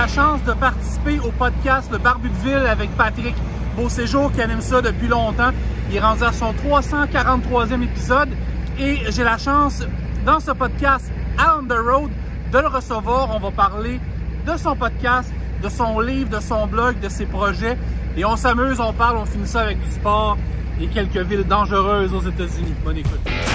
chance de participer au podcast Le Barbu de Ville avec Patrick Beauséjour qui anime ça depuis longtemps. Il est rendu à son 343e épisode et j'ai la chance, dans ce podcast à On The Road, de le recevoir. On va parler de son podcast, de son livre, de son blog, de ses projets. Et on s'amuse, on parle, on finit ça avec du sport et quelques villes dangereuses aux États-Unis. Bonne écoute.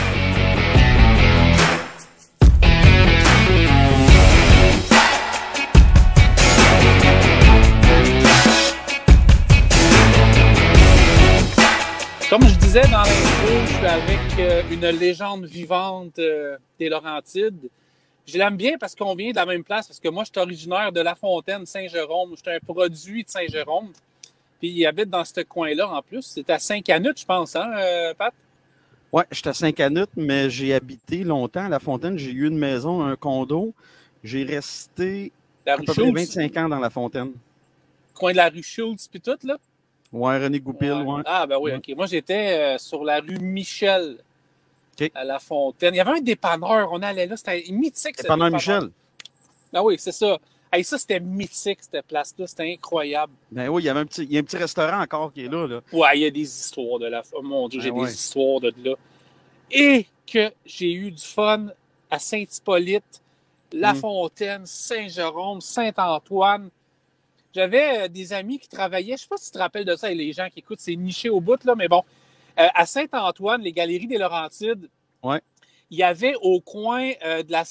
Comme je disais dans l'intro, je suis avec une légende vivante des Laurentides. Je l'aime bien parce qu'on vient de la même place, parce que moi, je suis originaire de La Fontaine, Saint-Jérôme. Je suis un produit de Saint-Jérôme. Puis il habite dans ce coin-là en plus. C'est à Saint-Canut, je pense, hein, Pat? Oui, je suis à Saint-Canut, mais j'ai habité longtemps à La Fontaine. J'ai eu une maison, un condo. J'ai resté à peu près 25 ans dans La Fontaine. Coin de la rue Schultz, puis tout, là? Ouais, René Goupil, ouais. Ah, ben oui, OK. Moi, j'étais sur la rue Michel, à La Fontaine. Il y avait un dépanneur, on allait là, c'était mythique. Dépanneur Michel? Ah oui, c'est ça. Hey, ça, c'était mythique, cette place-là. C'était incroyable. Ben oui, il y a un petit restaurant encore qui est là. Ouais, il y a des histoires de là. Oh mon Dieu, j'ai des histoires de là. Et que j'ai eu du fun à Saint-Hippolyte, La Fontaine, Saint-Jérôme, Saint-Antoine. J'avais des amis qui travaillaient, je ne sais pas si tu te rappelles de ça, et les gens qui écoutent, c'est niché au bout, là, mais bon, à Saint-Antoine, les Galeries des Laurentides, il y avait au coin de la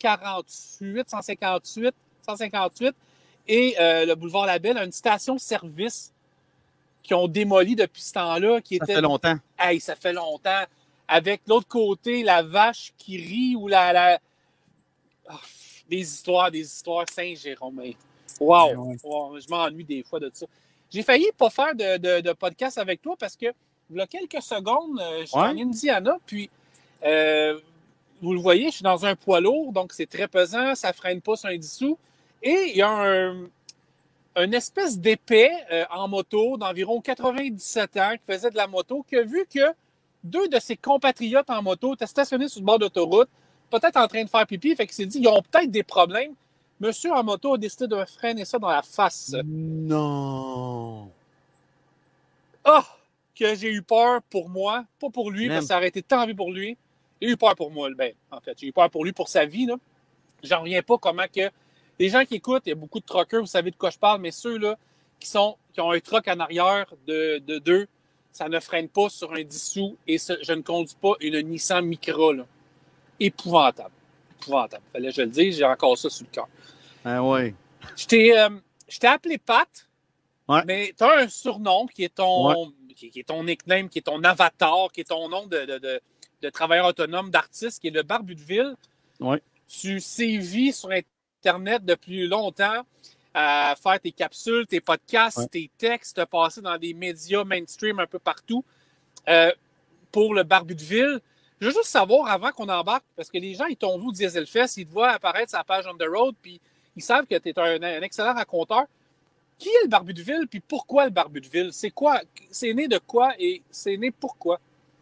158 et le boulevard Labelle, une station-service qui ont démoli depuis ce temps-là. Ça fait longtemps. Hey, ça fait longtemps. Avec l'autre côté, la vache qui rit ou la... Oh, des histoires, Saint-Jérôme. Wow. Wow, je m'ennuie des fois de ça. J'ai failli pas faire de podcast avec toi parce que il y a quelques secondes, je suis en Indiana, puis vous le voyez, je suis dans un poids lourd, donc c'est très pesant, ça freine pas sur un 10 sous. Et il y a une espèce d'épais en moto d'environ 97 ans qui faisait de la moto, qui a vu que deux de ses compatriotes en moto étaient stationnés sur le bord d'autoroute, peut-être en train de faire pipi, fait qu'il s'est dit, ils ont peut-être des problèmes. Monsieur en moto a décidé de freiner ça dans la face. Non! Ah! Que j'ai eu peur pour moi, pas pour lui, parce que ça aurait été tant envie pour lui. J'ai eu peur pour moi. Ben, en fait, j'ai eu peur pour lui, pour sa vie. Là. J'en reviens pas comment que... Les gens qui écoutent, il y a beaucoup de truckers, vous savez de quoi je parle, mais ceux-là qui ont un truck en arrière de deux, ça ne freine pas sur un 10 sous et je ne conduis pas une Nissan Micra. Là. Épouvantable. Fallait que je le dise, j'ai encore ça sur le cœur. Ah ouais. Je t'ai appelé Pat, mais tu as un surnom qui est ton nickname, qui est ton avatar, qui est ton nom de travailleur autonome, d'artiste, qui est le Barbu de Ville. Ouais. Tu sévis sur Internet depuis longtemps à faire tes capsules, tes podcasts, tes textes, à passer dans des médias mainstream un peu partout pour le Barbu de Ville. Je veux juste savoir, avant qu'on embarque, parce que les gens, ils t'ont vu au Diesel Fest, ils te voient apparaître sur la page On The Road, puis ils savent que tu es un excellent raconteur. Qui est le Barbu de Ville, puis pourquoi le Barbu de Ville? C'est quoi? C'est né de quoi et c'est né pourquoi?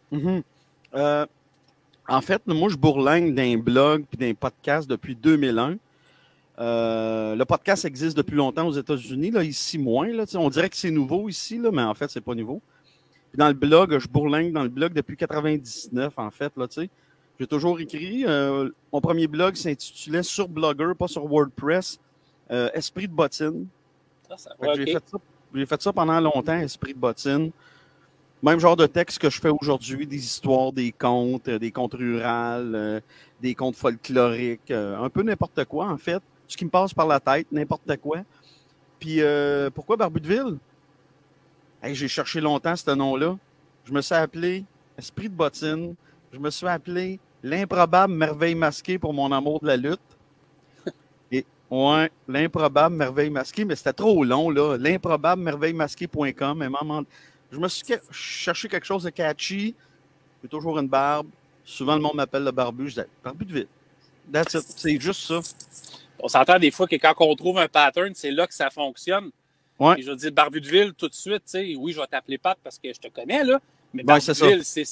En fait, moi, je bourlingue d'un blog puis d'un podcast depuis 2001. Le podcast existe depuis longtemps aux États-Unis, là, ici moins. Là, on dirait que c'est nouveau ici, là, mais en fait, c'est pas nouveau. Puis dans le blog, je bourlingue dans le blog depuis 99, en fait. Là, j'ai toujours écrit. Mon premier blog s'intitulait sur Blogger, pas sur WordPress. Esprit de bottine. J'ai fait ça pendant longtemps, Esprit de bottine. Même genre de texte que je fais aujourd'hui, des histoires, des contes rurales, des contes folkloriques, un peu n'importe quoi, en fait. Ce qui me passe par la tête, n'importe quoi. Puis, pourquoi Barbu de Ville? Hey, j'ai cherché longtemps ce nom-là. Je me suis appelé Esprit de bottine. Je me suis appelé L'improbable merveille masquée pour mon amour de la lutte. Et, L'improbable merveille masquée, mais c'était trop long, là. L'improbablemerveillemasquée.com. Je me suis cherché quelque chose de catchy. J'ai toujours une barbe. Souvent, le monde m'appelle le barbu. Je dis, Barbu de Ville. That's it. C'est juste ça. On s'entend des fois que quand on trouve un pattern, c'est là que ça fonctionne. Ouais. Et je veux dire, Barbu de Ville, tout de suite, tu sais, oui, je vais t'appeler Pat parce que je te connais, là. Mais Barbu de Ville, c'est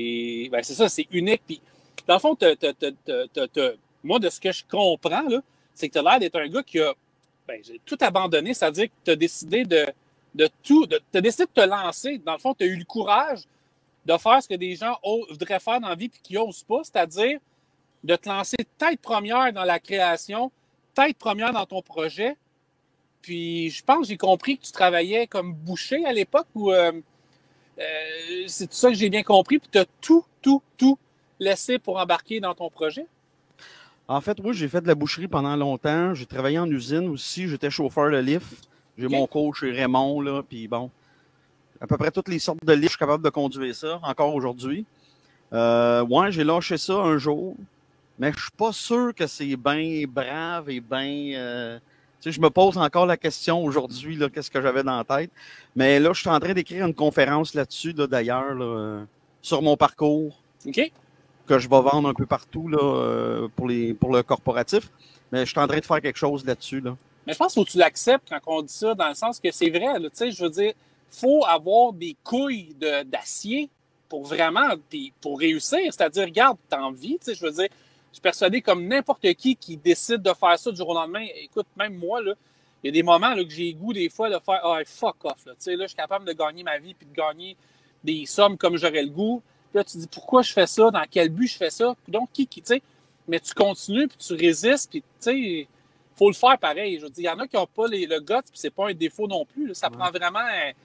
ça, c'est unique. Puis, dans le fond, moi, de ce que je comprends, là, c'est que tu as l'air d'être un gars qui a j'ai tout abandonné, c'est-à-dire que tu as décidé t'as décidé de te lancer. Dans le fond, tu as eu le courage de faire ce que des gens voudraient faire dans la vie et qui n'osent pas, c'est-à-dire de te lancer tête première dans la création, tête première dans ton projet. Puis je pense que j'ai compris que tu travaillais comme boucher à l'époque ou c'est tout ça que j'ai bien compris. Puis tu as tout laissé pour embarquer dans ton projet. En fait, oui, j'ai fait de la boucherie pendant longtemps. J'ai travaillé en usine aussi. J'étais chauffeur de lift. J'ai mon coach chez Raymond, là. Puis bon, à peu près toutes les sortes de lifts, je suis capable de conduire ça, encore aujourd'hui. Ouais, j'ai lâché ça un jour. Mais je suis pas sûr que c'est bien brave et bien... tu sais, je me pose encore la question aujourd'hui, là, qu'est-ce que j'avais dans la tête. Mais là, je suis en train d'écrire une conférence là-dessus, là, d'ailleurs, là, sur mon parcours. OK. Que je vais vendre un peu partout là, pour le corporatif. Mais je suis en train de faire quelque chose là-dessus. Là. Mais je pense qu'il faut que tu l'acceptes quand on dit ça, dans le sens que c'est vrai. Tu sais, je veux dire, il faut avoir des couilles d'acier pour vraiment, pour réussir. C'est-à-dire, regarde, t'as envie, tu sais, je veux dire, je suis persuadé comme n'importe qui décide de faire ça du jour au lendemain. Écoute, même moi, là, il y a des moments là, que j'ai goût des fois de faire fuck off. Là. Tu sais, là, je suis capable de gagner ma vie puis de gagner des sommes comme j'aurais le goût. Puis là, tu te dis pourquoi je fais ça, dans quel but je fais ça. Donc, tu sais, mais tu continues puis tu résistes puis tu sais, faut le faire pareil. Je veux dire, il y en a qui n'ont pas le guts puis c'est pas un défaut non plus. Là. Ça prend vraiment,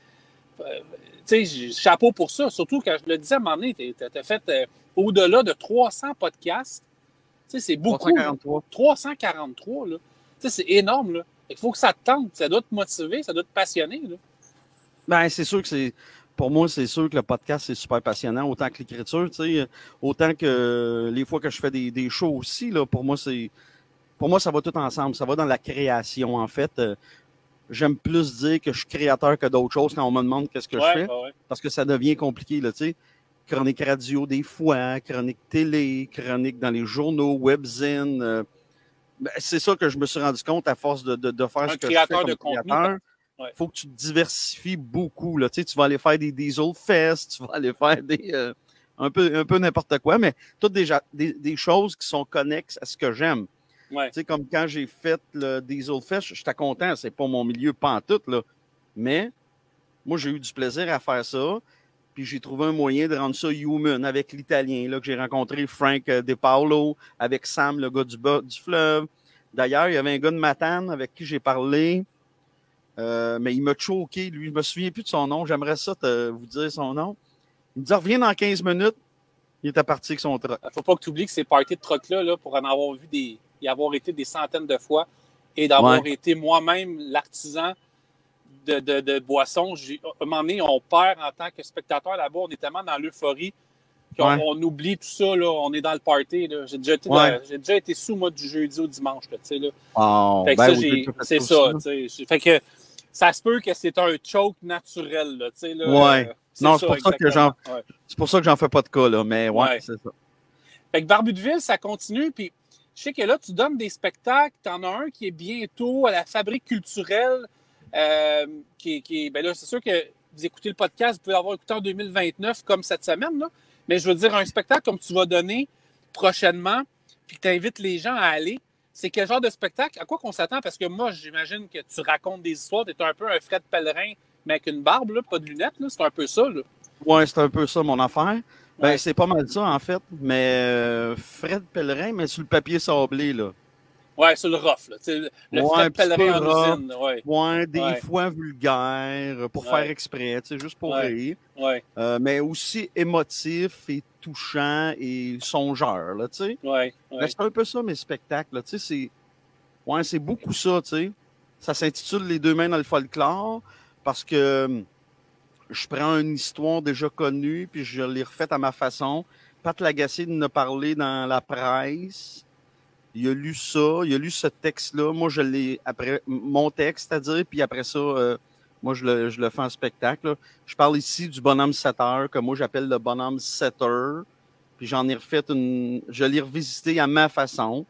tu sais, chapeau pour ça. Surtout quand je le disais à un moment donné, t'as fait au-delà de 300 podcasts. Tu sais, c'est beaucoup. 343. 343, là. Tu sais, c'est énorme, là. Il faut que ça te tente, ça doit te motiver, ça doit te passionner, là. Ben, c'est sûr que c'est. Pour moi, c'est sûr que le podcast, c'est super passionnant, autant que l'écriture, tu sais, autant que les fois que je fais des shows aussi, là, pour moi, ça va tout ensemble. Ça va dans la création, en fait. J'aime plus dire que je suis créateur que d'autres choses quand on me demande qu'est-ce que je fais, parce que ça devient compliqué, là, tu sais. Chronique radio des fois, chronique télé, chronique dans les journaux, webzine. Ben, c'est ça que je me suis rendu compte à force de faire ce que je fais comme créateur. Il faut que tu te diversifies beaucoup. Là. Tu sais, tu vas aller faire des Diesel Fest, tu vas aller faire un peu n'importe quoi, mais toutes des choses qui sont connexes à ce que j'aime. Ouais. Tu sais, comme quand j'ai fait le Diesel Fest, j'étais content, c'est pas mon milieu pantoute, là. Mais moi, j'ai eu du plaisir à faire ça. Puis j'ai trouvé un moyen de rendre ça human avec l'Italien, là, que j'ai rencontré, Frank De Paolo, avec Sam, le gars du fleuve. D'ailleurs, il y avait un gars de Matane avec qui j'ai parlé. Mais il m'a choqué, lui. Je me souviens plus de son nom. J'aimerais ça vous dire son nom. Il me dit, reviens dans 15 minutes. Il était parti avec son truck. Faut pas que tu oublies que ces parties de truck-là, là, pour en avoir vu y avoir été des centaines de fois et d'avoir été moi-même l'artisan de boissons. À un moment donné, on perd en tant que spectateur là-bas. On est tellement dans l'euphorie qu'on oublie tout ça. Là. On est dans le party. Là. J'ai déjà été sous, moi, du jeudi au dimanche. Là, là. Oh, fait que ben c'est ça. Fait que ça se peut que c'est un choke naturel. Là, là, non, c'est pour ça que j'en fais pas de cas. Là, mais c'est ça. Fait que Barbudeville, ça continue. Puis je sais que là, tu donnes des spectacles. Tu en as un qui est bientôt à la Fabrique culturelle. Ben là, c'est sûr que vous écoutez le podcast, vous pouvez l'avoir écouté en 2029 comme cette semaine, là. Mais je veux dire, un spectacle comme tu vas donner prochainement, puis que tu invites les gens à aller, c'est quel genre de spectacle? À quoi qu'on s'attend? Parce que moi, j'imagine que tu racontes des histoires, tu es un peu un Fred Pellerin, mais avec une barbe, là, pas de lunettes, là. C'est un peu ça, là. Ouais, c'est un peu ça, mon affaire. Ben, c'est pas mal ça, en fait. Mais Fred Pellerin, mais sur le papier sablé, là. Ouais, sur le rough, là. Le Fred Pellerin en usine. Ouais, des fois vulgaire, pour faire exprès, juste pour rire. Ouais. Mais aussi émotif et touchant et songeur, là, tu sais. Ouais. Ben, c'est un peu ça, mes spectacles, tu sais. C'est beaucoup ça, tu sais. Ça s'intitule Les deux mains dans le folklore parce que je prends une histoire déjà connue puis je l'ai refaite à ma façon. Pat Lagacé nous a parlé dans la presse. Il a lu ça, il a lu ce texte-là. Moi, je l'ai après mon texte, c'est-à-dire, puis après ça, moi, je le fais en spectacle. Là. Je parle ici du bonhomme 7 que moi, j'appelle le bonhomme 7 Puis j'en ai refait je l'ai revisité à ma façon.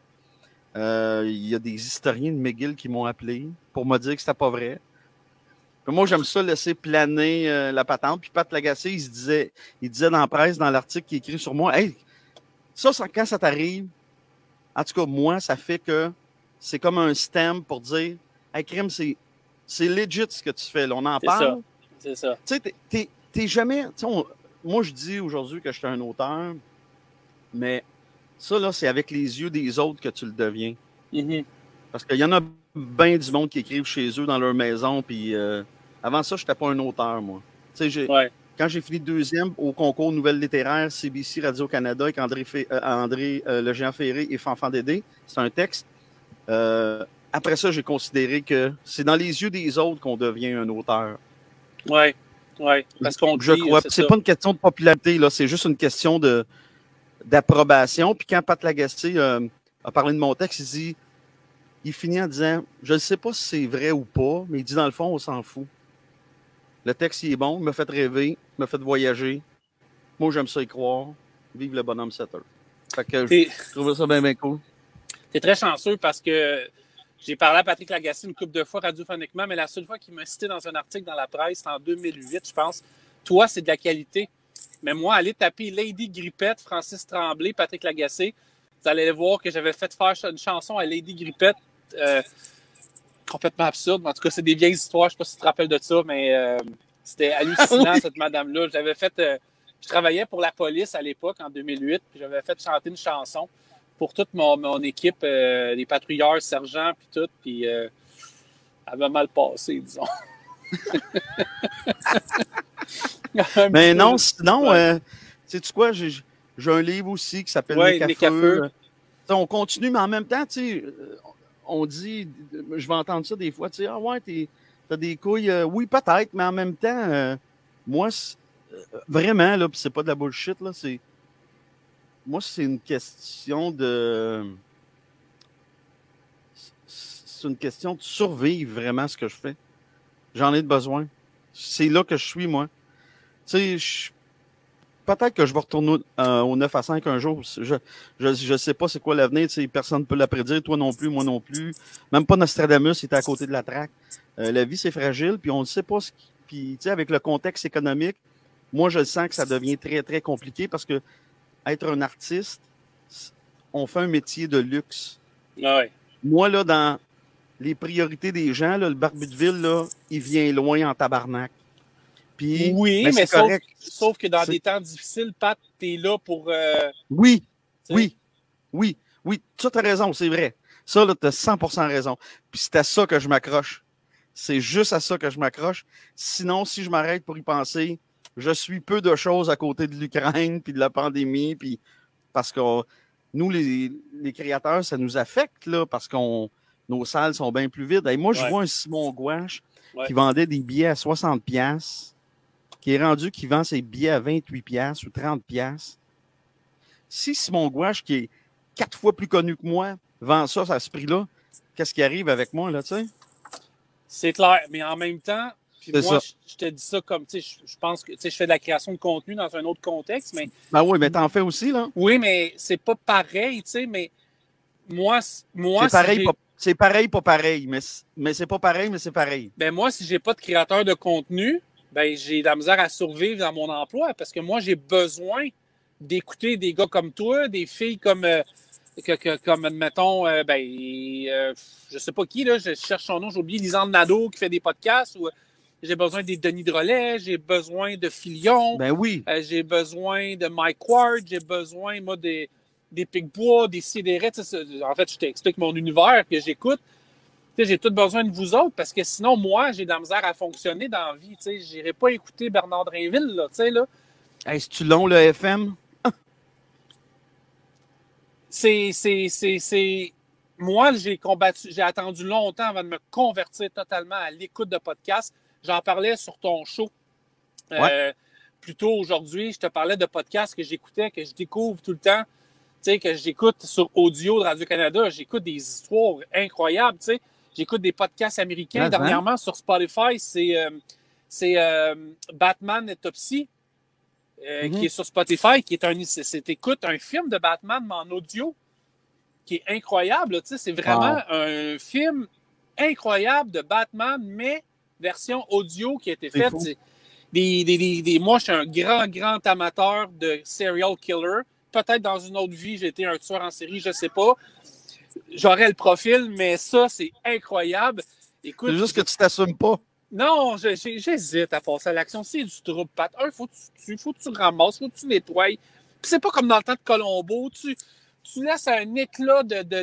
Il y a des historiens de McGill qui m'ont appelé pour me dire que c'était pas vrai. Puis moi, j'aime ça laisser planer la patente. Puis Pat Lagacé, il disait dans la presse, dans l'article qui est écrit sur moi, hey, ça quand ça t'arrive, en tout cas, moi, ça fait que c'est comme un stamp pour dire « Hey, crime, c'est legit ce que tu fais. » Là, on en parle. C'est ça. Tu sais, t'es jamais... Moi, je dis aujourd'hui que je suis un auteur, mais ça, là, c'est avec les yeux des autres que tu le deviens. Mm-hmm. Parce qu'il y en a bien du monde qui écrivent chez eux, dans leur maison, puis avant ça, je n'étais pas un auteur, moi. Tu sais, quand j'ai fini deuxième au concours Nouvelles littéraires CBC Radio-Canada avec André Le Géant Ferré et Fanfan Dédé, c'est un texte. Après ça, j'ai considéré que c'est dans les yeux des autres qu'on devient un auteur. Oui, parce qu'on je crois. C'est pas une question de popularité, là, c'est juste une question d'approbation. Puis quand Pat Lagacé a parlé de mon texte, il finit en disant « Je ne sais pas si c'est vrai ou pas, mais il dit dans le fond, on s'en fout. Le texte, il est bon, il m'a fait rêver, il m'a fait voyager. Moi, j'aime ça y croire. Vive le bonhomme 7 heures. » Fait que je trouve ça bien, bien cool. T'es très chanceux parce que j'ai parlé à Patrick Lagacé une couple de fois radiophoniquement, mais la seule fois qu'il m'a cité dans un article dans la presse, c'était en 2008, je pense. Toi, c'est de la qualité. Mais moi, aller taper Lady Grippette, Francis Tremblay, Patrick Lagacé, vous allez voir que j'avais fait faire une chanson à Lady Grippette complètement absurde. En tout cas, c'est des vieilles histoires. Je ne sais pas si tu te rappelles de ça, mais c'était hallucinant, cette madame-là. J'avais fait... je travaillais pour la police à l'époque, en 2008, puis j'avais fait chanter une chanson pour toute mon équipe, les patrouilleurs, sergents, puis tout, puis elle avait mal passé, disons. Mais non, sinon, sais-tu quoi, j'ai un livre aussi qui s'appelle Les Cafeux. On continue, mais en même temps, tu sais, on dit, je vais entendre ça des fois, tu sais, ah ouais, t'as des couilles, oui, peut-être, mais en même temps, moi, vraiment, là, puis c'est pas de la bullshit, là, moi, c'est une question de... C'est une question de survivre, vraiment, ce que je fais. J'en ai besoin. C'est là que je suis, moi. Tu sais, peut-être que je vais retourner au 9 à 5 un jour. Je sais pas c'est quoi l'avenir. Tu sais, personne ne peut la prédire. Toi non plus, moi non plus. Même pas Nostradamus, il était à côté de la traque. La vie, c'est fragile, puis on ne sait pas ce qui... Puis, tu sais, avec le contexte économique, moi, je sens que ça devient très, très compliqué parce que être un artiste, on fait un métier de luxe. Ouais. Moi, là, dans les priorités des gens, là, le Barbu de Ville, là, il vient loin en tabarnak. Puis, oui, mais sauf que dans des temps difficiles, Pat, t'es là pour... Oui. Ça, t'as raison, c'est vrai. Ça, là, t'as 100% raison. Puis c'est à ça que je m'accroche. C'est juste à ça que je m'accroche. Sinon, si je m'arrête pour y penser, je suis peu de choses à côté de l'Ukraine, puis de la pandémie, puis parce que nous, les créateurs, ça nous affecte, là, parce que nos salles sont bien plus vides. Et moi, je vois un Simon Gouache qui vendait des billets à 60$, qui est rendu qui vend ses billets à 28$ ou 30$. Si Simon Gouache, qui est 4 fois plus connu que moi, vend ça à ce prix-là, qu'est-ce qui arrive avec moi, là, tu sais? C'est clair, mais en même temps, puis moi, je te dis ça comme, tu sais, je pense que, tu sais, je fais de la création de contenu dans un autre contexte, mais... Ben oui, mais t'en fais aussi, là. Oui, mais c'est pas pareil, tu sais, mais moi c'est pareil, pas pareil, mais c'est pas pareil, mais c'est pareil. Ben moi, si j'ai pas de créateur de contenu, ben j'ai de la misère à survivre dans mon emploi parce que moi, j'ai besoin d'écouter des gars comme toi, des filles comme admettons, je sais pas qui, là, je cherche son nom, j'ai oublié, Lisande Nadeau qui fait des podcasts, ou j'ai besoin des Denis Drolet, j'ai besoin de Filion, ben oui. J'ai besoin de Mike Ward, j'ai besoin, moi, des Picbois, des Sidérés. En fait, je t'explique mon univers que j'écoute. J'ai tout besoin de vous autres parce que sinon, moi, j'ai de la misère à fonctionner dans la vie. Je n'irai pas écouter Bernard Drinville. Là, là. Est-ce tu long, le FM? Moi, j'ai attendu longtemps avant de me convertir totalement à l'écoute de podcasts. J'en parlais sur ton show. Plus tôt aujourd'hui, je te parlais de podcasts que j'écoutais, que je découvre tout le temps, que j'écoute sur audio de Radio-Canada. J'écoute des histoires incroyables, J'écoute des podcasts américains. Dernièrement, sur Spotify, c'est Batman Autopsy qui est sur Spotify, qui est écoute un film de Batman mais en audio qui est incroyable. C'est vraiment un film incroyable de Batman, mais version audio qui a été faite. Moi, je suis un grand amateur de serial killer. Peut-être dans une autre vie, j'ai été un tueur en série, je ne sais pas. j'aurais le profil, mais ça, c'est incroyable. Écoute, c'est juste que tu t'assumes pas. Non, j'hésite à passer à l'action. C'est du trouble, Pat. Faut que tu ramasses, faut que tu nettoies. Puis c'est pas comme dans le temps de Colombo. Tu laisses un éclat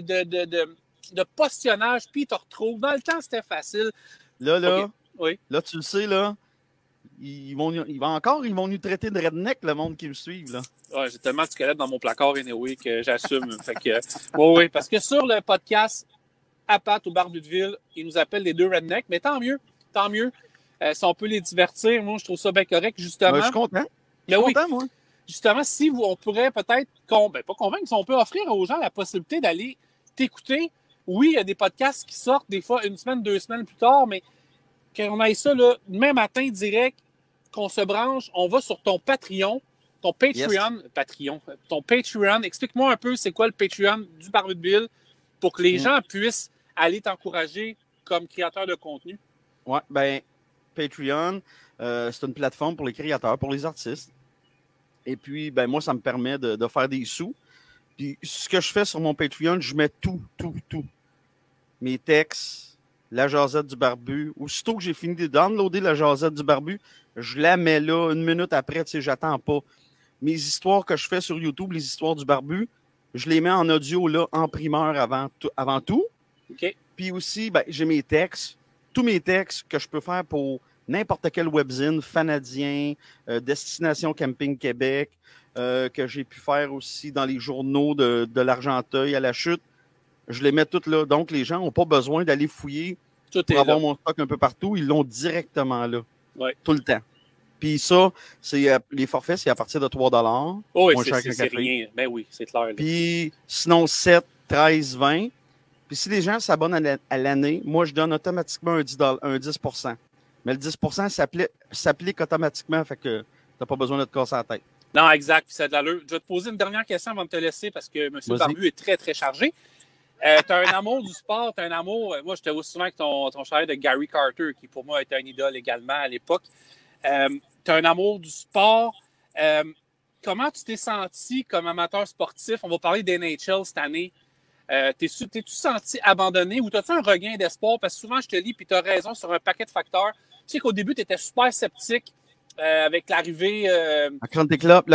de postillonnage, puis tu te retrouves. Dans le temps, c'était facile. Là, okay. Oui. Là, tu le sais, là, ils vont nous traiter de redneck, le monde qui me suivent, là. Ouais, j'ai tellement de squelettes dans mon placard, anyway, que j'assume. Fait que, oui, parce que sur le podcast à Pat au Barbu de Ville, ils nous appellent les deux rednecks, mais tant mieux. Si on peut les divertir, moi, je trouve ça bien correct, justement. Je suis content. Je suis content, moi. Justement, si on pourrait peut-être, pas convaincre, si on peut offrir aux gens la possibilité d'aller t'écouter. Oui, il y a des podcasts qui sortent des fois 1 semaine, 2 semaines plus tard, mais qu'on aille ça, là, demain matin, direct, qu'on se branche, on va sur ton Patreon, ton Patreon, ton Patreon. Explique-moi un peu c'est quoi le Patreon du Barbu de Ville pour que les gens puissent aller t'encourager comme créateur de contenu. Oui, ben Patreon, c'est une plateforme pour les créateurs, pour les artistes. Et puis, ben moi, ça me permet de faire des sous. Puis, ce que je fais sur mon Patreon, je mets tout. Mes textes, la jasette du barbu. Aussitôt que j'ai fini de downloader la jasette du barbu, je la mets là 1 minute après, tu sais, j'attends pas. Mes histoires que je fais sur YouTube, les histoires du barbu, je les mets en audio là, en primeur avant tout. OK. Puis aussi, ben, j'ai mes textes. Tous mes textes que je peux faire pour n'importe quel webzine, Fanadien, Destination Camping Québec, que j'ai pu faire aussi dans les journaux de l'Argenteuil à la Chute, je les mets toutes là. Donc, les gens n'ont pas besoin d'aller fouiller pour avoir mon stock un peu partout. Ils l'ont directement là, tout le temps. Puis ça, les forfaits, c'est à partir de 3 $. Oh, oui, c'est rien. Ben oui, c'est clair. Là. Puis sinon, 7, 13, 20. Puis si les gens s'abonnent à l'année, moi, je donne automatiquement un 10 %. Mais le 10 % s'applique automatiquement, fait que tu n'as pas besoin de te casser la tête. Non, exact. Puis ça a de l'allure. Je vais te poser une dernière question avant de te laisser parce que M. Barbu est très, très chargé. Tu as un amour du sport, tu as un amour... Moi, je te vois souvent avec ton chandail de Gary Carter, qui pour moi était un idole également à l'époque. Tu as un amour du sport. Comment tu t'es senti comme amateur sportif? On va parler d'NHL cette année. T'es-tu senti abandonné ou t'as-tu un regain d'espoir? Parce que souvent, je te lis, puis tu as raison sur un paquet de facteurs. Tu sais qu'au début, tu étais super sceptique avec l'arrivée... le Country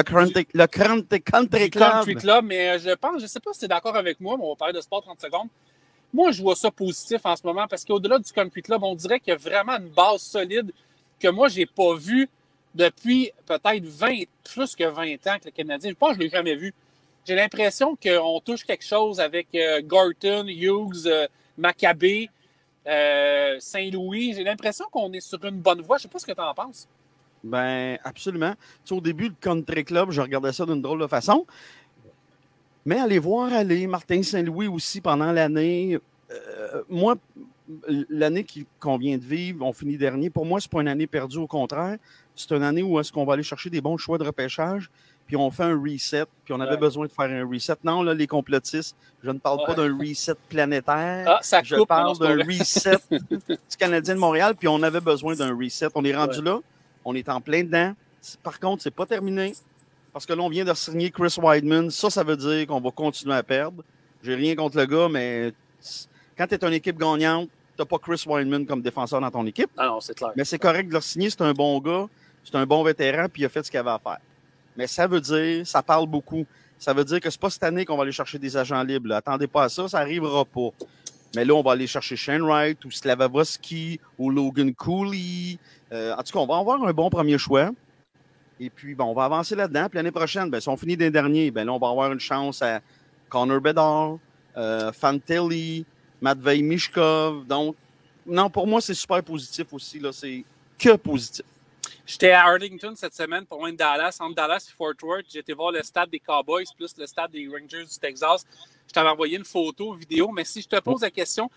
Club. Mais je sais pas si tu es d'accord avec moi, mais on va parler de sport 30 secondes. Moi, je vois ça positif en ce moment parce qu'au-delà du Country Club, on dirait qu'il y a vraiment une base solide que moi, j'ai pas vue depuis peut-être plus que 20 ans que le Canadien. Je pense que je l'ai jamais vu. J'ai l'impression qu'on touche quelque chose avec Gorton, Hughes, Maccabé, Saint-Louis. J'ai l'impression qu'on est sur une bonne voie. Je ne sais pas ce que tu en penses. Ben, absolument. Tu sais, au début, le Country Club, je regardais ça d'une drôle de façon. Mais aller voir Martin Saint-Louis aussi pendant l'année. Moi, l'année qu'on vient de vivre, on finit dernier. Pour moi, c'est pas une année perdue, au contraire. C'est une année où est-ce qu'on va aller chercher des bons choix de repêchage. Puis on fait un reset, puis on avait besoin de faire un reset. Non, là, les complotistes, je ne parle pas d'un reset planétaire. Je parle d'un reset du Canadien de Montréal, puis on avait besoin d'un reset. On est rendu là, on est en plein dedans. Par contre, c'est pas terminé, parce que là, on vient de signer Chris Wideman. Ça veut dire qu'on va continuer à perdre. J'ai rien contre le gars, mais quand tu es une équipe gagnante, tu n'as pas Chris Wideman comme défenseur dans ton équipe. Ah non, c'est clair. Mais c'est correct de le signer, c'est un bon gars, c'est un bon vétéran, puis il a fait ce qu'il avait à faire. Mais ça veut dire, ça parle beaucoup. Ça veut dire que c'est pas cette année qu'on va aller chercher des agents libres. Là. Attendez pas à ça, ça n'arrivera pas. Mais là, on va aller chercher Shane Wright ou Slavovski ou Logan Cooley. En tout cas, on va avoir un bon premier choix. Et puis, bon, on va avancer là-dedans. Puis l'année prochaine, si on finit des derniers, là, on va avoir une chance à Connor Bedard, Fantilli, Matvei Mishkov. Donc, non, pour moi, c'est super positif aussi. Là. C'est que positif. J'étais à Arlington cette semaine pour loin de Dallas, entre Dallas et Fort Worth. J'ai été voir le stade des Cowboys plus le stade des Rangers du Texas. Je t'avais envoyé une photo, vidéo, mais si je te pose la question,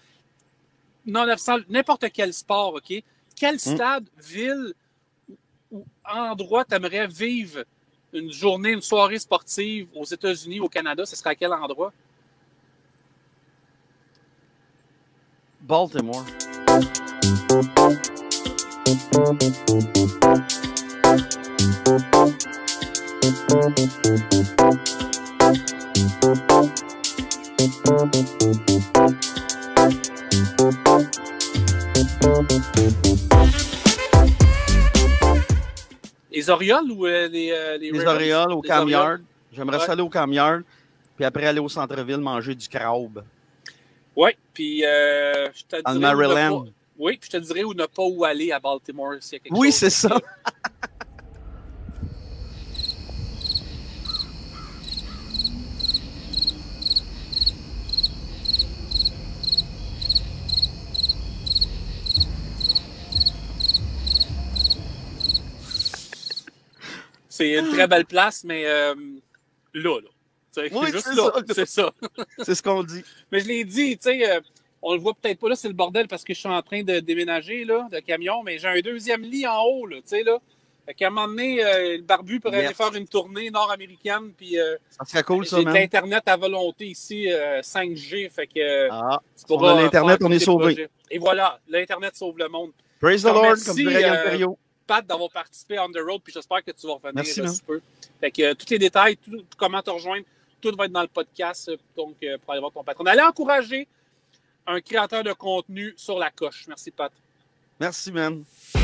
n'importe quel sport, OK? Quel stade, ville ou endroit t'aimerais vivre une journée, une soirée sportive aux États-Unis, au Canada? Ce serait à quel endroit? Baltimore. Les Orioles ou les Les Ravens? Orioles au Les Cam Orioles. Yard. J'aimerais ça aller au Cam Yard, puis après aller au centre-ville manger du crabe. Oui, puis je te En dirais Maryland. Oui, puis je te dirais où ne pas où aller à Baltimore s'il y a quelque chose. Oui, c'est ça. C'est une très belle place, mais là. Oui, juste c'est là, ça. c'est ça. C'est ce qu'on dit. Mais je l'ai dit, tu sais, on le voit peut-être pas là, c'est le bordel parce que je suis en train de déménager là, de camion, mais j'ai un deuxième lit en haut, là, tu sais, là. Fait qu'à un moment donné, le barbu pourrait aller faire une tournée nord-américaine, puis ça serait cool, ça, j'ai de man. l'Internet à volonté ici, 5G, fait que si on a l'Internet, on est sauvé. Projets. Et voilà, l'Internet sauve le monde. Praise the Lord, comme dirait Yann Terriot. Pat, d'avoir participé à On the Road, puis j'espère que tu vas revenir sous peu. Fait que tous les détails, comment te rejoindre, tout va être dans le podcast, donc pour aller voir ton patron. Allez encourager un créateur de contenu sur la coche. Merci, Pat. Merci, man.